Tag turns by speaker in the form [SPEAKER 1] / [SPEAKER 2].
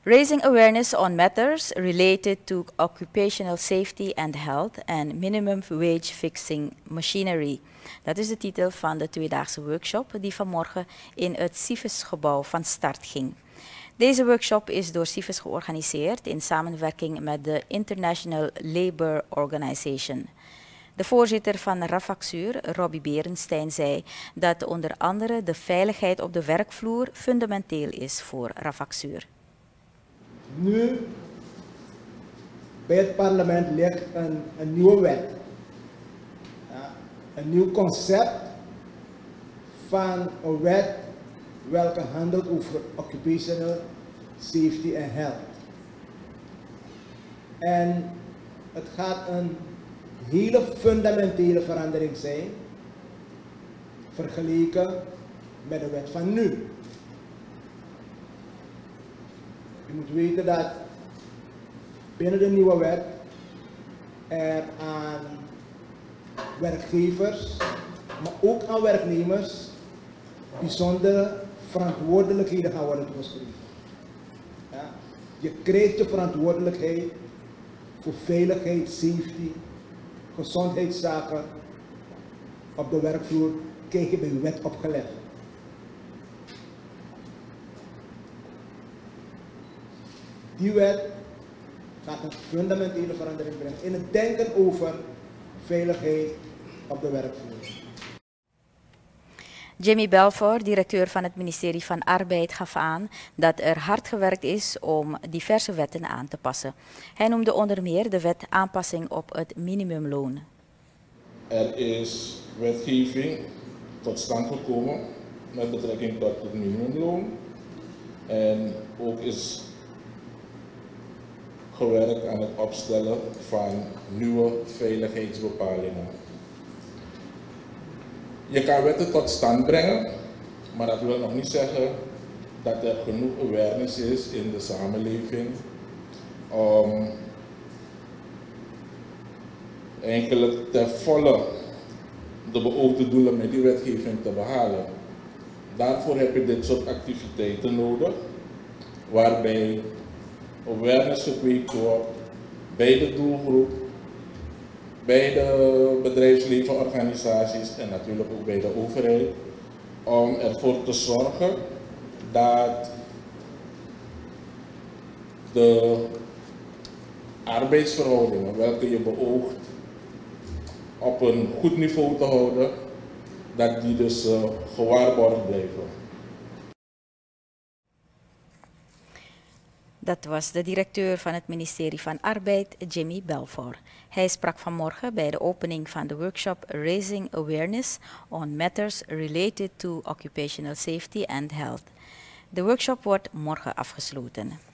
[SPEAKER 1] Raising awareness on matters related to occupational safety and health and minimum wage fixing machinery. Dat is de titel van de tweedaagse workshop die vanmorgen in het CIVES-gebouw van start ging. Deze workshop is door CIVES georganiseerd in samenwerking met de International Labour Organization. De voorzitter van Rafacsuur, Robbie Berenstein, zei dat onder andere de veiligheid op de werkvloer fundamenteel is voor Rafacsuur.
[SPEAKER 2] Nu bij het parlement ligt een nieuwe wet. Ja, een nieuw concept van een wet welke handelt over occupational safety and health. En het gaat een hele fundamentele verandering zijn vergeleken met de wet van nu. Je moet weten dat binnen de nieuwe wet er aan werkgevers, maar ook aan werknemers bijzondere verantwoordelijkheden gaan worden toegeschreven. Ja, je krijgt je verantwoordelijkheid voor veiligheid, safety, gezondheidszaken op de werkvloer, krijg je bij wet opgelegd. Die wet gaat een fundamentele verandering brengen in het denken over veiligheid op de werkvloer.
[SPEAKER 1] Jimmy Belfort, directeur van het ministerie van Arbeid, gaf aan dat er hard gewerkt is om diverse wetten aan te passen. Hij noemde onder meer de wet aanpassing op het minimumloon.
[SPEAKER 3] Er is wetgeving tot stand gekomen met betrekking tot het minimumloon. En ook is gewerkt aan het opstellen van nieuwe veiligheidsbepalingen. Je kan wetten tot stand brengen, maar dat wil nog niet zeggen dat er genoeg awareness is in de samenleving om eigenlijk ten volle de beoogde doelen met die wetgeving te behalen. Daarvoor heb je dit soort activiteiten nodig, waarbij awareness gekweekt wordt bij de doelgroep, bij de bedrijfslevenorganisaties en natuurlijk ook bij de overheid, om ervoor te zorgen dat de arbeidsverhoudingen welke je beoogt op een goed niveau te houden, dat die dus gewaarborgd blijven.
[SPEAKER 1] Dat was de directeur van het ministerie van Arbeid, Jimmy Belfort. Hij sprak vanmorgen bij de opening van de workshop Raising Awareness on Matters Related to Occupational Safety and Health. De workshop wordt morgen afgesloten.